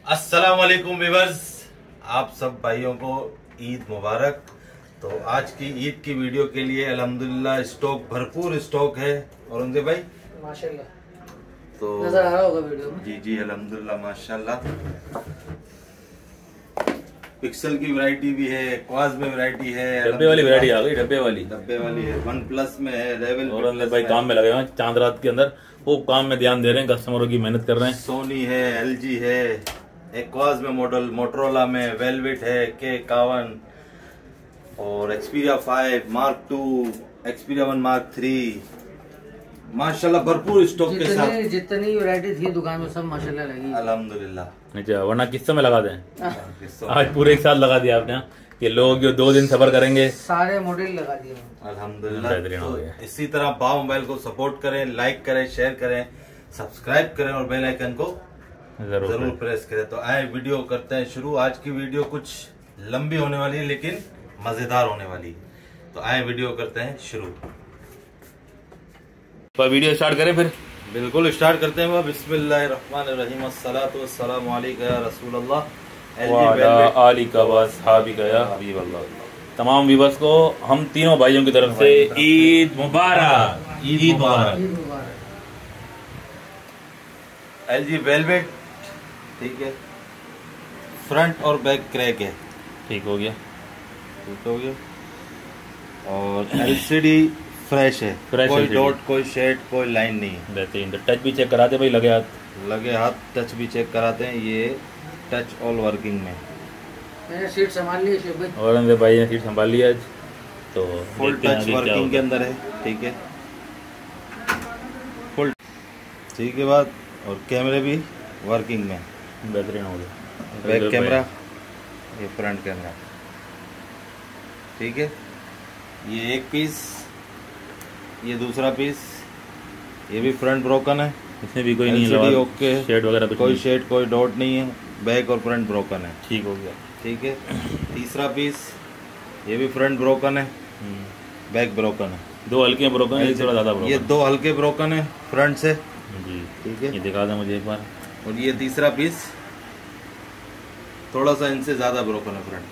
अस्सलाम वालेकुम व्यूअर्स, आप सब भाइयों को ईद मुबारक। तो आज की ईद की वीडियो के लिए अल्हम्दुलिल्लाह स्टॉक भरपूर स्टॉक है। और उनके भाई माशाल्लाह तो नजर आ रहा होगा वीडियो में। जी जी अल्हम्दुलिल्लाह माशाल्लाह। पिक्सल की वैरायटी भी है, क्वाज में वैरायटी है, डब्बे वाली वैरायटी आ गई। डब्बे वाली है, वन प्लस में है, रेवल और अंदर भाई काम में लगे हुए हैं चांद रात के अंदर। वो काम में ध्यान दे रहे हैं, कस्टमरों की मेहनत कर रहे हैं। सोनी है, एलजी है, एक्वाज में मॉडल, मोटरोला में वेलवेट है, K51 और एक्सपीरिया 5 Mark 2, एक्सपीरिया 1 Mark 3 माशाल्लाह भरपूर स्टॉक के साथ। जितनी वैरायटी थी दुकान में सब माशाल्लाह लगी अल्हम्दुलिल्लाह। अच्छा, वरना किस समय लगा दें। आज पूरे एक साथ लगा दिया आपने कि लोग जो 2 दिन सफर करेंगे। सारे मॉडल लगा दिए अल्हम्दुलिल्लाह। हो तो गया। इसी तरह बाव मोबाइल को सपोर्ट करें, लाइक करें, शेयर करें, सब्सक्राइब करें और बेल आइकन को जरूर प्रेस करें। तो आए वीडियो करते हैं शुरू। आज की वीडियो कुछ लंबी होने वाली है लेकिन मजेदार होने वाली है। तो आए वीडियो करते हैं शुरू। तो वीडियो स्टार्ट करें फिर। बिल्कुल स्टार्ट करते हैं। बिस्मिल्लाहिर्रहमानिर्रहीम, अस्सलातु वस्सलामु अलैका या रसूलल्लाह। तमाम व्यूअर्स को हम तीनों भाइयों की तरफ से ईद मुबारक। ईद मुबारक। एलजी वेलवेट, ठीक है, फ्रंट और बैक क्रैक है, ठीक हो गया। ठीक हो गया। और एलसीडी फ्रेश है, फ्रेश कोई LCD। डॉट, कोई शेड, कोई लाइन नहीं है। बेहतरीन। तो टच भी चेक कराते भाई, लगे हाथ। लगे हाथ टच भी चेक कराते हैं। ये टच ऑल वर्किंग में। मैंने सीट संभाल ली शेख भाई। और अंदर भाई ने सीट संभाल लिया आज। तो फुल देखते हैं टच आगे क्या वर्किंग के होगा। अंदर है, ठीक है, फुल। ठीक है बात। और कैमरे भी वर्किंग में। बेहतरीन हो गया। बैक कैमरा, ये फ्रंट कैमरा, ठीक है। ये एक पीस, ये दूसरा पीस, ये भी फ्रंट ब्रोकन है। इसमें भी कोई नहीं LCD है, ओके है, शेड वगैरह कुछ कोई नहीं। शेड, कोई डॉट नहीं है। बैक और फ्रंट ब्रोकन है, ठीक हो गया। ठीक है। तीसरा पीस, ये भी फ्रंट ब्रोकन है, बैक ब्रोकन है। 2 हल्के ब्रोकन है, थोड़ा ज्यादा ब्रोकन। ये 2 हल्के ब्रोकन है फ्रंट से, जी ठीक है। ये दिखा दें मुझे एक बार। और ये तीसरा पीस थोड़ा सा इनसे ज्यादा ब्रोकन है फ्रंट।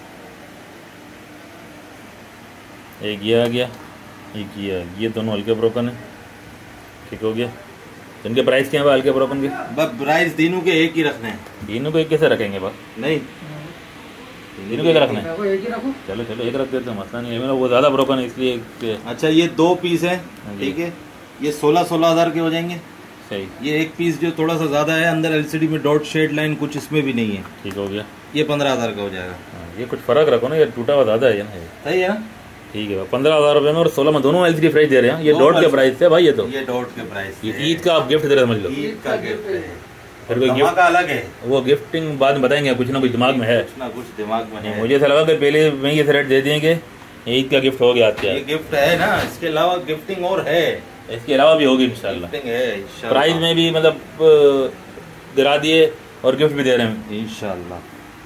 एक ये आ गया, एक ये आ गया। ये दोनों हल्के ब्रोकन है, ठीक हो गया। तो इनके प्राइस क्या है हल्के ब्रोकन के? बस प्राइस तीनों के एक ही रखने हैं। तीनों को एक कैसे रखेंगे बस? नहीं, तीनों को एक रखना है। रखो, एक ही रखो। चलो चलो एक रख देते हैं, मसला नहीं है। मेरा वो ज़्यादा ब्रोकन है इसलिए अच्छा ये 2 पीस है, जी। ठीक है। ये 16-16 हजार के हो जाएंगे। सही, ये एक पीस जो थोड़ा सा ज्यादा है, अंदर एलसीडी में डॉट शेड लाइन कुछ इसमें भी नहीं है, ठीक हो गया। ये 15,000 का हो जाएगा। हाँ, ये कुछ फ़र्क रखो ना, ये टूटा हुआ ज़्यादा है ना ये। सही है ना? ठीक है, 15,000 रुपये में और 16 में दोनों एलसीडी प्राइस दे रहे हैं। ये दो डॉट के LCD प्राइस थे भाई। ये तो ये डॉट के प्राइस ये ईद का आप गिफ्ट दे रहे समझ लो। ईद का गिफ्ट है। फिर कोई धमाका अलग है, वो गिफ्टिंग बाद में बताएंगे, कुछ ना कुछ दिमाग में है। कुछ ना कुछ दिमाग में नहीं, है। मुझे ऐसा लगा कि पहले में ये थ्रेड दे दिए कि ईद का गिफ्ट हो गया आपके ये यहाँ। गिफ्ट है ना, इसके अलावा गिफ्टिंग और है। इसके अलावा भी होगी इंशाल्लाह। गिफ्टिंग है इंशाल्लाह। प्राइस में भी मतलब गिरा दिए और गिफ्ट भी दे रहे हैं इंशाल्लाह।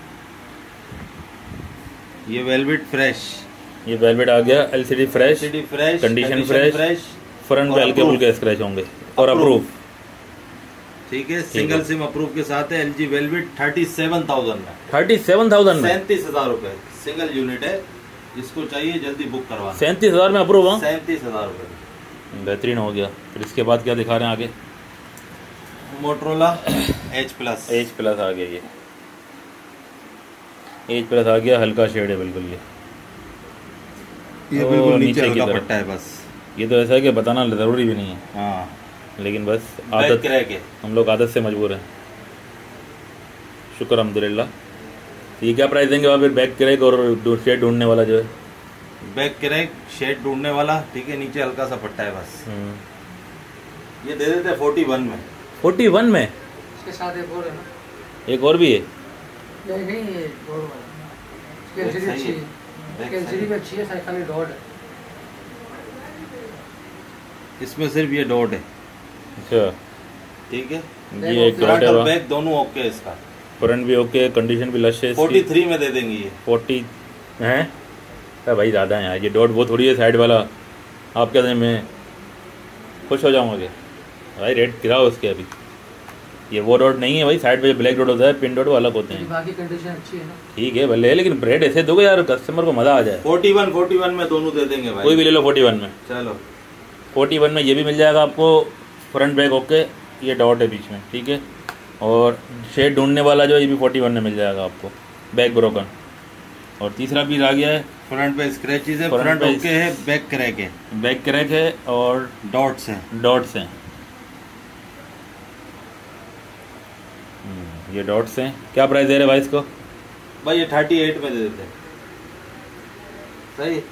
ये वेलवेट फ्रेश, ये वेलवेट आ गया। LCD fresh, LCD fresh, condition fresh, front और पे हल्के approve। फुल्के स्क्रैच होंगे और अप्रूव। ठीक है। सिंगल सिम अप्रूव के साथ है। एलजी वेलवेट 37,000 में, 37,000 में, 37,000 रुपए सिंगल यूनिट है। जिसको चाहिए जल्दी बुक करवा। 37,000 में अप्रूव। हाँ 37,000 रुपए। बेहतरीन हो गया। फिर इसके बाद क्या दिखा रहे हैं आगे? मोटरोला H+, एच प्लस आ गया। ये एच प्लस आ गया, हल्का शेड है बिल्कुल। ये ओ, बिल्कुल नीचे नीचे की हल्का तरफ। पट्टा है बस। ये तो ऐसा है कि बताना ज़रूरी भी नहीं है, हाँ, लेकिन बस बैक आदत, क्रैक है। हम लोग आदत से मजबूर हैं। शुक्र अल्हम्दुलिल्लाह। तो ये क्या प्राइस देंगे वहाँ? फिर बैक क्रैक और शेड ढूंढने वाला जो है, बैक क्रैक, शेड ढूंढने वाला, ठीक है, नीचे हल्का सा पट्टा है बस। ये दे देते हैं 41 में। 41 में। इसके साथ एक और है ना, एक और भी है। नहीं ये डॉट वाला। इसकी एलसीडी सही अच्छी है। है, इसकी एलसीडी भी अच्छी है, साथ खाली डॉट है। इसमें सिर्फ ये डॉट है, अच्छा, ठीक है। ये एक फ्रंट डॉट है और वहाँ। बैक दोनों ओके है इसका। फ्रंट भी ओके, कंडीशन भी लश है इसकी। 43 में दे देंगे ये। 40 है तो भाई ज़्यादा है यार। ये डॉट बहुत थोड़ी है साइड वाला। आप क्या मैं खुश हो जाऊँगे भाई, रेट गिराओ उसके अभी। ये वो डॉट नहीं है भाई, साइड पे ब्लैक डॉट होता है, पिन डॉट वो अलग होते हैं। बाकी कंडीशन अच्छी है ना। ठीक है भले, लेकिन ब्रेड ऐसे दोगे यार कस्टमर को मजा आ जाए। 41 में दोनों दे देंगे भाई, कोई भी ले लो 41 में। चलो 41 में ये भी मिल जाएगा आपको, फ्रंट बैक ओके, ये डॉट है बीच में, ठीक है। और शेड ढूंढने वाला जो ये भी 41 में मिल जाएगा आपको, बैक ब्रोकन। और तीसरा पीस आ गया है, फ्रंट पे स्क्रैचेस है, फ्रंट फ्रंट पे ओके है, बैक क्रैक है, बैक क्रैक है और डॉट्स है। डॉट्स हैं। ये डॉट्स हैं। क्या प्राइस दे रहे भाई इसको? भाई ये 38 में दे देते हैं। सही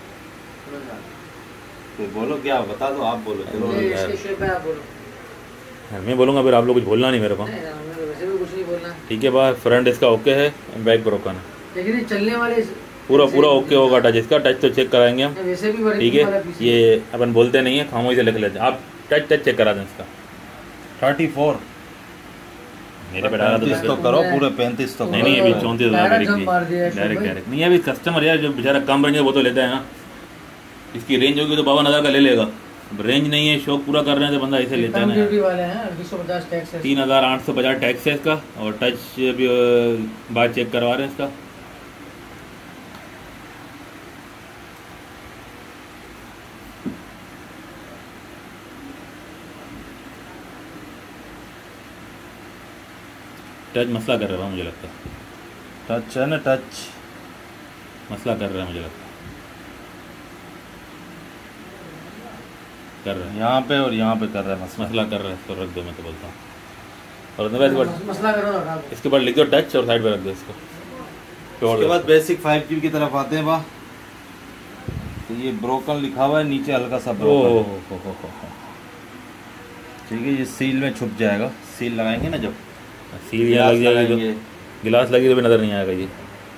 तो बोलो, क्या बता दो, आप बोलो। चलो ये इसके शेप है, आप बोलो। मैं बोलूँगा फिर आप लोग कुछ बोलना नहीं मेरे को। नहीं, हमें वैसे भी कुछ नहीं बोलना। ठीक है बाहर फ्रंट इसका ओके है, बैक ब्रोकन है, लेकिन ये चलने वाले पूरा ओके होगा। टच इसका टच तो चेक कराएंगे हम, वैसे भी ठीक है। ये अपन बोलते नहीं है, खामोशी से लिख लेते हैं। आप टच चेक करा दें इसका। 34 मेरे पे डाला 35 तो करो, पूरे 35 तो नहीं नहीं, अभी 34 डायरेक्ट नहीं। अभी कस्टमर यार जो बेचारा कम रेंज है वो तो लेता है ना। इसकी रेंज होगी तो 52,000 का ले लेगा। रेंज नहीं है, शौक पूरा कर रहे हैं तो बंदा इसे लेता है ना। 3,850 टैक्स है इसका। और टच भी बात चेक करवा रहे हैं इसका। टच मसला कर रहा है मुझे लगता है। टच है ना, टच मसला कर रहा है मुझे लगता है, कर रहा है यहाँ पे और यहाँ पे कर रहा है मसला कर रहा है। इसको रख दो, मैं तो बोलता हूँ। और मसला करो, इसके बाद लिख दो टच और साइड पे रख दो इसको। उसके बाद बेसिक 5G की तरफ आते हैं। वाह, तो ये ब्रोकन लिखा हुआ है, नीचे हल्का सा ब्रोकन। ठीक है, ये सील में छुप जाएगा। सील लगाएंगे ना जब, सील यहाँ लग जाएगी, गिलास लगी तो भी नजर नहीं आएगा। ये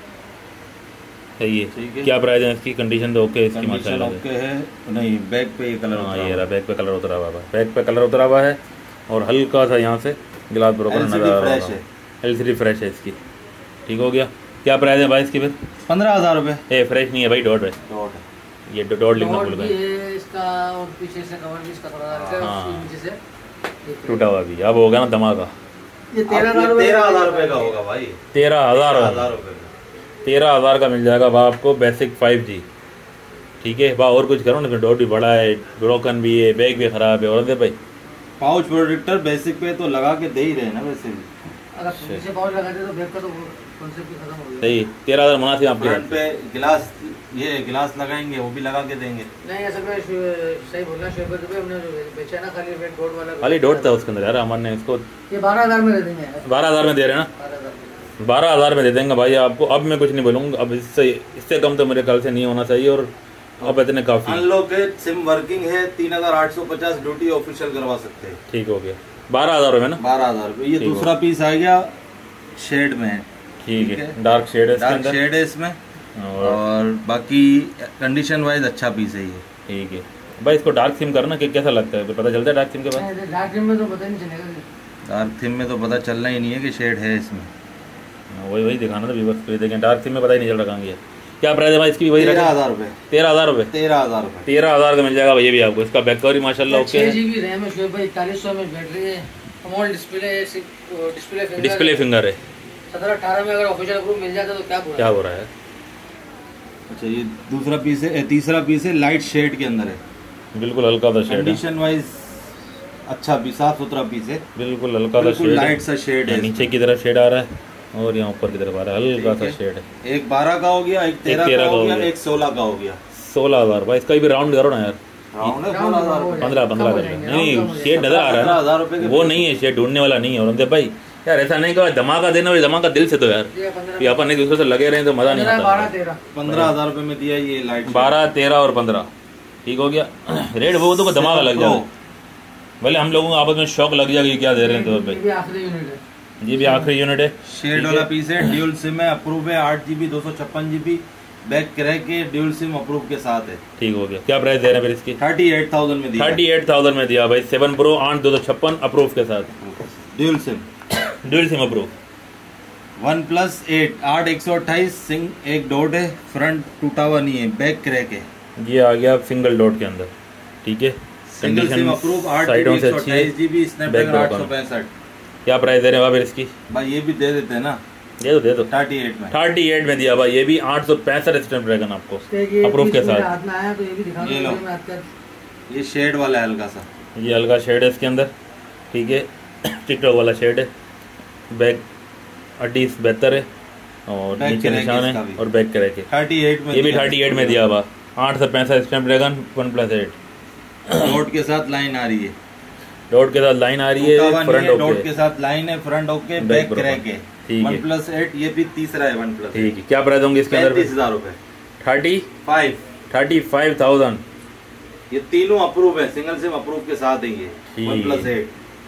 सही है। क्या प्राइस है इसकी? कंडीशन तो ओके है इसकी माशाल्लाह। ओके है। नहीं, बैक पे ये कलर, हाँ ये रहा, बैक पे कलर उतरा हुआ है, बैक पे कलर उतरा हुआ है। और हल्का सा यहाँ से गिलास ब्रोकन नजर आ रहा है। LCD फ्रेश है इसकी। ठीक हो गया। क्या प्राइस है भाई इसकी फिर? 15,000 रुपये। फ्रेश नहीं है भाई, डॉट है। डॉट है, ये डॉट लिखना भूल गए। इसका और पीछे से कवर भी इसका थोड़ा नीचे से टूटा हुआ भी। अब होगा ना धमाका। ये 13,000 रुपये का होगा भाई। 13,000 रुपये 13,000 का मिल जाएगा वाह आपको, बेसिक 5G। ठीक है वाह। और कुछ करो ना, फिर डॉट भी बड़ा है, ब्रोकन भी है, बैग भी खराब है। और दे भाई पाउच प्रोटेक्टर बेसिक पे तो लगा के दे ही रहे ना वैसे भी। अगर पीछे पाउच लगा दे तो बैग का तो कॉन्सेप्ट ही खत्म हो गया। सही। 13,000 मुनासिब आपके फ्रंट पे गिलास, ये गिलास लगाएंगे, वो भी लगा के देंगे। नहीं असल में सही बोलना, शेपर पे हमने जो बेचा है ना, खाली रेड डॉट वाला, खाली डॉट था उसके अंदर यार। अमन ने इसको ये 12,000 में दे देंगे। 12,000 में दे रहे हैं ना? 12,000 में दे देंगे भाई आपको। अब मैं कुछ नहीं बोलूँगा। अब इससे कम तो मेरे ख्याल से नहीं होना चाहिए। और अब इतने काफी। अनलॉकेड सिम वर्किंग है। 3,850 ड्यूटी ऑफिशियल करवा सकते हैं। ठीक हो गया। 12,000 रुपये ना? 12,000 रुपये। ये दूसरा पीस आ गया, शेड में है। ठीक है, डार्क शेड है, डार्क शेड है इसमें। और बाकी कंडीशन वाइज अच्छा पीस है ये। ठीक है भाई। इसको डार्क थीम करना कि कैसा लगता है, पता चलता है डार्क थीम के बाद? डार्क थीम में तो पता नहीं चलेगा। डार्क थीम में तो पता चलना ही नहीं है कि शेड है इसमें। वही दिखाना था व्यूअर्स को। देखें डार्क थीम में पता ही नहीं चल रहा है। क्या प्राइस है भाई इसकी? वही 13,000 रुपये। 13,000 रुपये। 13,000 रुपये। 13,000 का मिल जाएगा ये भी आपको। इसका बैक कवर ही माशाल्लाह ओके है। 6GB रैम है, 4100 में बैटरी है, अमोलेड डिस्प्ले फिंगर है। 17-18 में अगर ऑफिशियल अप्रूव मिल जाता तो क्या हो रहा है? अच्छा, ये दूसरा पीस है, तीसरा पीस है, लाइट शेड के अंदर है, बिल्कुल हल्का सा शेड है। कंडीशन वाइज अच्छा भी, साफ सुथरा पीस है, बिल्कुल हल्का सा शेड, लाइट सा शेड है। नीचे की तरफ शेड आ रहा है और यहाँ ऊपर की तरफ आ रहा है, हल्का सा शेड है। एक 12 का हो गया, एक 13 का हो गया, एक 16 का हो गया। 16,000 भाई। इसका भी राउंड करो ना यार। राउंड है 16,000। 15 कर नहीं, शेड नजर आ रहा है ना, 15,000 रुपए वो नहीं है, शेड ढूंढने वाला नहीं है। और भाई यार ऐसा नहीं कहा धमाका देना, भाई धमाका दिल से दो यार। ये अपन एक दूसरे से लगे रहे तो मजा नहीं आता। 15,000 रुपए में दिया ये लाइट। 12, 13 और 15 ठीक हो गया। रेट वो तो धमाका लग जाए, भले हम लोगों को आपस में शौक लग जाएगा क्या दे रहे हैं। तो भाई ये भी आखिरी यूनिट है, शेड वाला पीस है, ड्यूल सिम है, अप्रूव है, 8GB 256GB बैक क्रैक के, ड्यूल सिम अप्रूव के साथ है। ठीक हो गया। क्या प्राइस दे रहे हैं फिर इसकी? 38,000 में दिया। 38,000 में दिया भाई। 7 Pro 8/256 अप्रूव के साथ, ड्यूल सिम अप्रूव। OnePlus 8 128 सिंग, एक डॉट है, फ्रंट टूटा हुआ नहीं है, बैक क्रैक है। ये आ गया सिंगल डॉट के अंदर, ठीक है। Single sim approve, 8GB 128GB Snapdragon 865। क्या प्राइस दे रहे हैं भाई इसकी? भाई ये भी दे देते हैं ना, दे दो 38 में। 38 में दिया भाई, ये भी 865 स्नैपड्रैगन आपको अप्रूव के साथ। हाथ में आया तो ये भी दिखा ये लो। दो। ये शेड वाला है हल्का सा, ये हल्का शेड है इसके अंदर, ठीक है, टिकटॉक वाला शेड है। बैक अड्डीस बेहतर है और बैक नीचे क्रैक निशान इसका है भी। और बैक क्रैक है। 38 में ये भी दिया। 38 में दिया हुआ, 865 स्नैपड्रैगन 1+8 डॉट के साथ लाइन आ रही है, डॉट के साथ लाइन आ रही है, फ्रंट डॉट ओके, के साथ लाइन है, फ्रंट ओके, बैक बैक बराबर। क्रैक है। ठीक है। 1+8 ये भी तीसरा है 1+8। ठीक है। क्या प्राइस होंगे इसके अंदर? 35,000 रुपए। 35,000। ये तीनों अप्रूव है, सिंगल सिम अप्रूव के साथ है ये ठीक। 1+8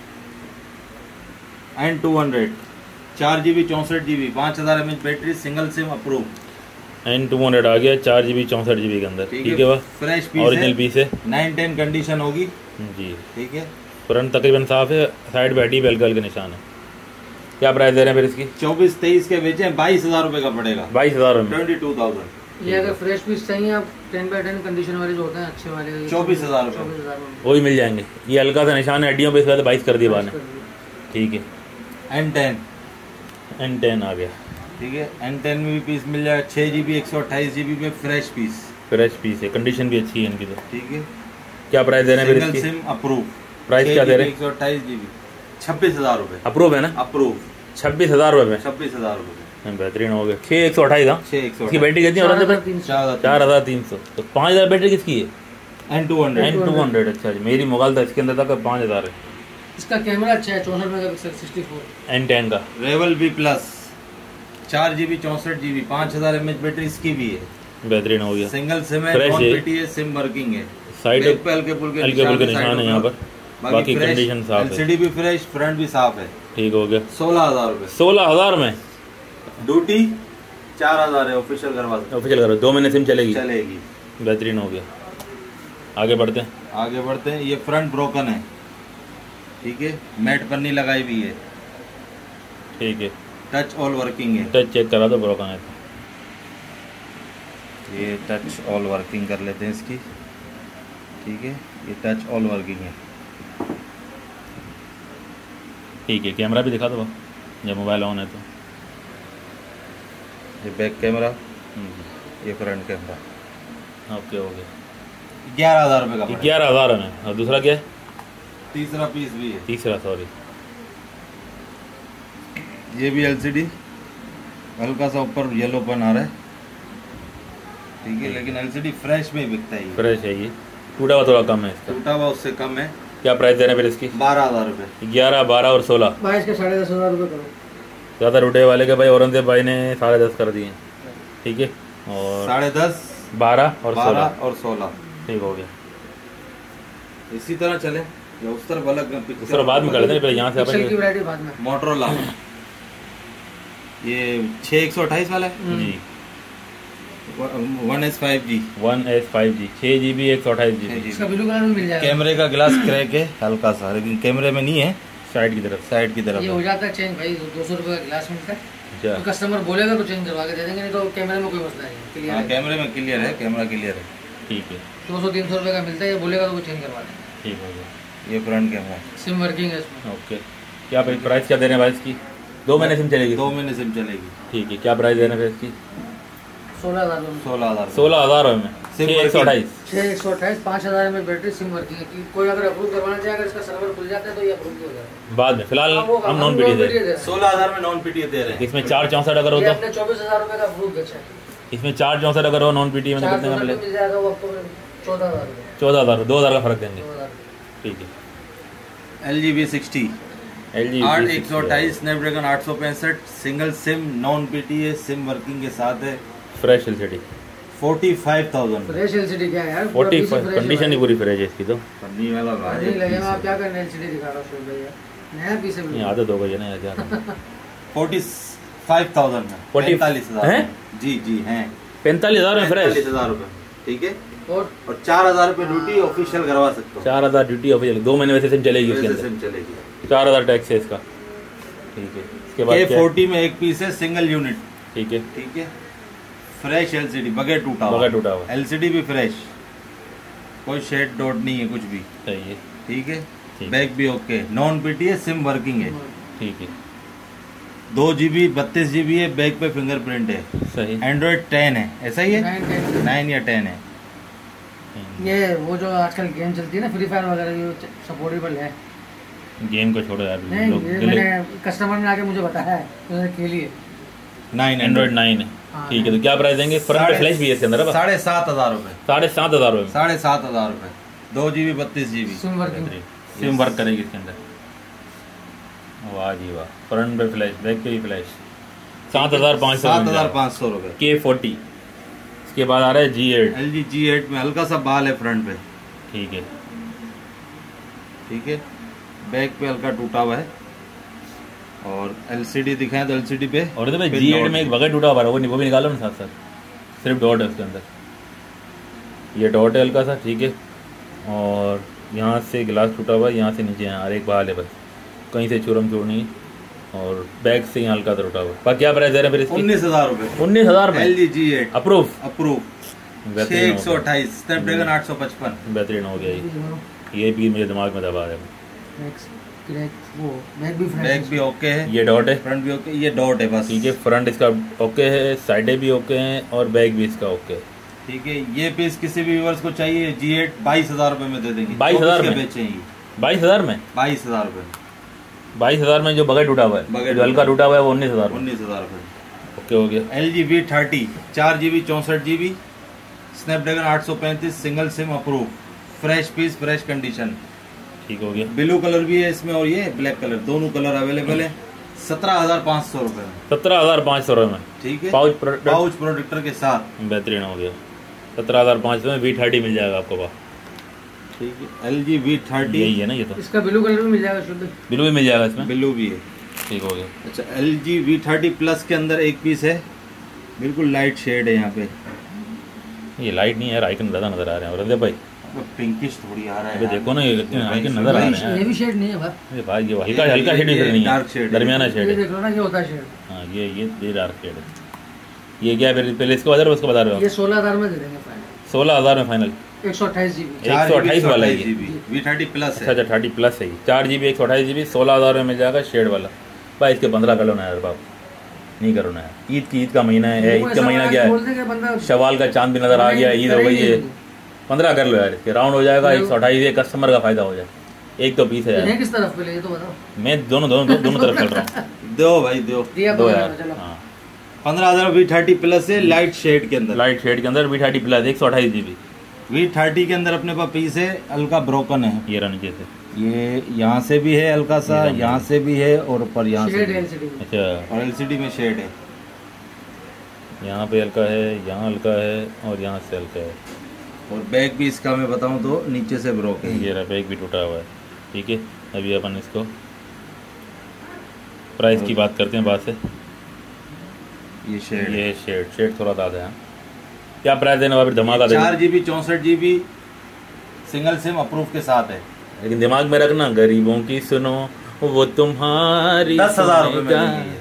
and 200 4GB 64GB 5000 mAh battery, single sim approve. N200 आ गया 4GB 64GB के अंदर, ठीक है। फ्रेश पीस ओरिजिनल पीस है 9-10 कंडीशन होगी, जी। ठीक है। फ्रंट तकरीबन साफ है, साइड बैठी पे हल्के हल्के निशान है। क्या प्राइस दे रहे हैं फिर इसकी? 24-23 के बेचे 22,000 रुपए का पड़ेगा। 22,000 में 22,000। ये अगर फ्रेश पीस चाहिए आप 10x10 कंडीशन वाले जो होते हैं अच्छे वाले 24,000 रुपए। 24,000 में वही मिल जाएंगे। ये हल्का सा निशान है हड्डियों पे, इस वजह से 22 कर दिया बाने, ठीक है। N10 N10 आ गया, ठीक है। N10 में भी पीस मिल जाएगा 6GB 128GB में फ्रेश पीस, फ्रेश पीस है, कंडीशन भी अच्छी है इनकी तो। ठीक है। क्या प्राइस दे रहे हैं फिर सिंगल इसकी? SIM approve. प्राइस क्या दे रहे हैं? 128GB 26,000 रुपए अप्रूव है ना? अप्रूव 26,000 रुपए में 26,000 रुपए। बेहतरीन हो गया। 6,128 था 6,128 इसकी बैटरी कितनी है? 4,300 4,300। तो 5,000 बैटरी किसकी है? N200 N200। अच्छा जी, मेरी मोबाइल था इसके अंदर तक 5,000 है। इसका कैमरा अच्छा है 64 मेगापिक्सल 64 N10 का रेवल B plus 4GB 64GB 5000 mAh battery इसकी भी है, बेहतरीन हो गया। सिंगल सिम है, फ्रेश नॉन है। पीटी है, सिम वर्किंग है। साइड बैक पे हल्के फुल्के निशान है यहाँ पर, बाकी कंडीशन साफ है। एलसीडी भी फ्रेश, फ्रंट भी साफ है। ठीक हो गया। 16,000 रुपए 16,000 में ड्यूटी 4,000 है, ऑफिशियल करवा सकते ऑफिशियल करो, 2 महीने सिम चलेगी। चलेगी। बेहतरीन हो गया। आगे बढ़ते हैं। आगे बढ़ते हैं। ये फ्रंट ब्रोकन है, ठीक है, मैट पन्नी लगाई हुई है, ठीक है। टच ऑल वर्किंग है। टच चेक करा दो ब्रोकन है तो। ये टच ऑल वर्किंग कर लेते हैं इसकी, ठीक है। ये टच ऑल वर्किंग है, ठीक है। कैमरा भी दिखा दो जब मोबाइल ऑन है तो। ये बैक कैमरा, ये फ्रंट कैमरा। ओके हो गया। 11,000 रुपए का पड़ेगा। 11,000 में। और दूसरा क्या है? तीसरा पीस भी है, तीसरा, सॉरी। ये भी एलसीडी, हल्का सा ऊपर येलोपन आ रहा है, ठीक है, लेकिन एलसीडी फ्रेश में ही बिकता है। ये फ्रेश है, ये टूटा हुआ थोड़ा कम है इसका। टूटा हुआ उससे कम है। क्या प्राइस दे रहे हैं फिर इसकी? 12,000 रुपए। 11, 12 और 16। 22 के 10,500 रुपये करो। ज़्यादा रुटे वाले के भाई औरंगजेब भाई ने 10.5 कर दिए, ठीक है। और 10.5, 12 और 12 16, और 16 ठीक हो गया। इसी तरह चले या उस तरफ अलग उस तरह बाद में कर लेते हैं, पहले यहाँ से पिक्सल की अपन। वैरायटी बाद में। मोटरोला, ये 6128 वाला है जी, 1S5G 1S5G 6GB 128GB। इसका ब्लू कलर भी मिल जाएगा। कैमरे का ग्लास क्रैक है हल्का सा, लेकिन कैमरे में नहीं है, साइड की तरफ। साइड की तरफ ये है। हो जाता है चेंज भाई, 200 रुपये का ग्लास मिलता है। अच्छा, तो कस्टमर बोलेगा तो चेंज करवा के दे देंगे, नहीं तो कैमरे में कोई मसला नहीं है, क्लियर हाँ, है। कैमरे में क्लियर है, कैमरा क्लियर है। ठीक है, 200-300 रुपये का मिलता है, ये बोलेगा तो वो चेंज करवा देंगे। ठीक हो गया। ये फ्रंट कैमरा, सिम वर्किंग है इसमें। ओके। क्या भाई प्राइस क्या दे रहे हैं भाई इसकी? 2 महीने सिम चलेगी? 2 महीने सिम चलेगी। ठीक है। क्या प्राइस दे रहे हैं फिर इसकी? 16,000 में। 16,000 16,000 में। सिम 6,128। 6,128 5,000 में बैटरी, सिम वर्किंग है। कि कोई अगर अप्रूव करवाना चाहे, अगर इसका सर्वर खुल जाता है तो ये अप्रूव हो जाता है बाद में फिलहाल हाँ, वो हम नॉन पीटी दे रहे हैं। 16,000 में नॉन पीटी दे रहे हैं। इसमें 464 अगर ये होता, आपने 24,000 रुपये का अप्रूव बेचा है। इसमें 464 अगर हो नॉन पीटी में तो कितने का 4,000 मिले? मिल जाएगा वो आपको 14,000 रुपये। 14,000, 2,000 का फर्क देंगे। 14,000। ठीक है। LG V60 LG 8128 Snapdragon 865 single sim, non PT है, सिम वर्किंग के साथ है। फ्रेश LCD 45,000 फ्रेश एलसीडी क्या है यार, पूरा 45, पीसी फ्रेश है कंडीशन ही भाई। पूरी फ्रेश है इसकी तो। पन्नी वाला भाई नहीं लगेगा, आप क्या करना एलसीडी दिखा रहा हूँ शुभ भैया, नया पीस है नहीं बिल्कुल। आदत हो गई है ना यार, क्या करना। 45,000 में 45,000 हैं? जी जी हैं 45,000 में फ्रेश। 45,000 रुपए, ठीक है। और 4,000 रुपए ड्यूटी ऑफिशियल करवा सकते हो। 4,000 ड्यूटी ऑफिशियल, 2 महीने वैसे सिम चलेगी उसके वैसे अंदर। सिम चलेगी। 4,000 टैक्स है इसका, ठीक है। इसके बाद क्या है? K40 में एक पीस है, सिंगल यूनिट, ठीक है। ठीक है। फ्रेश एलसीडी, बगैर टूटा बगैर टूटा हुआ। एलसीडी भी फ्रेश, कोई शेड डॉट नहीं है, कुछ भी, सही है, ठीक है। ठीक। बैक भी ओके, नॉन पीटी है, सिम वर्किंग है, ठीक है। 2 GB 32 GB है, बैक पे फिंगरप्रिंट है, सही। एंड्रॉइड 10 है, ऐसा ही है, 9 या 10 है। ये वो जो आजकल गेम चलती है ना फ्री फायर वगैरह, ये सपोर्टेबल है। गेम को छोड़ो यार, नहीं लोग ये मैंने कस्टमर ने आके मुझे बताया है, तो खेली है। 9 एंड्रॉइड 9 है, हाँ, ठीक है। तो क्या प्राइस देंगे? फ्रंट पे फ्लैश भी है इसके अंदर? 7,500 रुपए। 7,500 रुपए। 7,500 रुपए, 2 GB 32 GB sim working. Sim work करेगी इसके अंदर। वाह जी वाह। फ्रंट पे फ्लैश, बैक पे भी फ्लैश। 7,500 7,500 रुपए। K40। इसके बाद आ रहा है G8। LG G8 में हल्का सा बाल है फ्रंट पे, ठीक है। ठीक है, बैक पे हल्का टूटा हुआ है, और LCD दिखाएं तो LCD पे, और इधर पे G8 में एक बगैर टूटा हुआ है, वो भी निकालो ना साथ साथ। सिर्फ डॉट है उसके अंदर, ये डॉट है हल्का सा, ठीक है। और यहाँ से गिलास टूटा हुआ है, यहाँ से नीचे यहाँ एक बाल है बस, कहीं से चूरम चूर नहीं। और बैक से यहाँ हल्का टूटा हुआ। पर क्या प्राइस दे रहे हैं फिर इसकी? 19,000 रुपए। 19,000 में LG G8 अप्रूव। 128 स्नैपड्रैगन 855। बेहतरीन हो गया ये भी मेरे दिमाग में दबा है। बैक भी ओके है, ये डॉट है, फ्रंट भी ओके, ये डॉट है बस, ठीक है। फ्रंट इसका ओके है, साइडें भी ओके हैं, और बैक भी इसका ओके है, ठीक है। ये पीस किसी भी व्यूअर्स को चाहिए G8 22,000 रुपए में दे देंगे। 22,000 में बेचेंगे? 22,000 में। 22,000 रुपए। 22,000 में जो बगैर टूटा हुआ है, जो हल्का टूटा हुआ है वो 19,000 में। 19,000 रुपए। ओके हो गया। LG V30 4 GB 64 GB Snapdragon 835 single sim approve, fresh piece, fresh condition, ठीक हो गया। ब्लू कलर भी है इसमें और ये ब्लैक कलर, दोनों कलर अवेलेबल है। 17,500 रुपए में, 17,500 रुपए में, ठीक है। पाउच प्रोटेक्टर के साथ, बेहतरीन हो गया। 17,500 में V30 मिल जाएगा आपको पास, ठीक है। LG V30 यही है ना ये? तो इसका ब्लू कलर भी मिल जाएगा, शुद्ध ब्लू भी मिल जाएगा इसमें, ब्लू भी है, ठीक हो गया। अच्छा, LG V30 प्लस के अंदर एक पीस है, बिल्कुल लाइट शेड है यहाँ पे। ये लाइट नहीं है यार, आइकन ज़्यादा नजर आ रहे हैं। और भाई पिंकिश थोड़ी आ रहा है, अबे देखो ना, ये आइकन नजर आ रहे हैं। ये भी शेड नहीं है भाई, अरे भाई ये हल्का हल्का शेड नहीं है, डार्क शेड, दरमियाना शेड ये है। देख लो ना, ये होता है शेड। हाँ ये डार्क शेड है। ये क्या है? पहले इसको बता रहे हो, उसको बता रहे हो? ये 16,000 में दे देंगे फाइनल। 16,000 में फाइनल। 128 GB 128 वाला है ये। V30 प्लस है। अच्छा 30 प्लस है, 4 GB 128 GB 16,000 में मिल जाएगा शेड वाला। भाई इसके 15 कर लो ना यार बाप, नहीं करो ना यार। ईद का महीना है, ईद का महीना क्या है, शवाल का चांद भी नजर आ गया, ईद हो गई है। 15 कर लो यार, इसके राउंड हो जाएगा। 128 कस्टमर का फायदा हो जाए। एक तो पीस है यार। किस तरफ पे ले, ये तो बताओ। मैं दोनों तरफ चल रहा हूँ। दो भाई दो यार। हाँ 15,000 V30 प्लस है, लाइट शेड के अंदर, लाइट शेड के अंदर V30 प्लस 128 GB। V30 के अंदर अपने पास पीस है, हल्का ब्रोकन है, ये रहा नीचे से, ये यहाँ से भी है हल्का सा, यहाँ से भी है, और ऊपर यहाँ से भी। अच्छा, और LCD में शेड है, यहाँ पे हल्का है, यहाँ हल्का है, और यहाँ से हल्का है। और बैक भी इसका मैं बताऊँ तो नीचे से ब्रोक है, ये रहा बैक भी टूटा हुआ है, ठीक है। अभी अपन इसको प्राइस की बात करते हैं बाद से। ये शेड थोड़ा ज़्यादा है। क्या प्राइस देना फिर धमाका देना? 4 GB 64 GB single sim approve के साथ है, लेकिन दिमाग में रखना, गरीबों की सुनो वो तुम्हारी 10,000 रुपए में।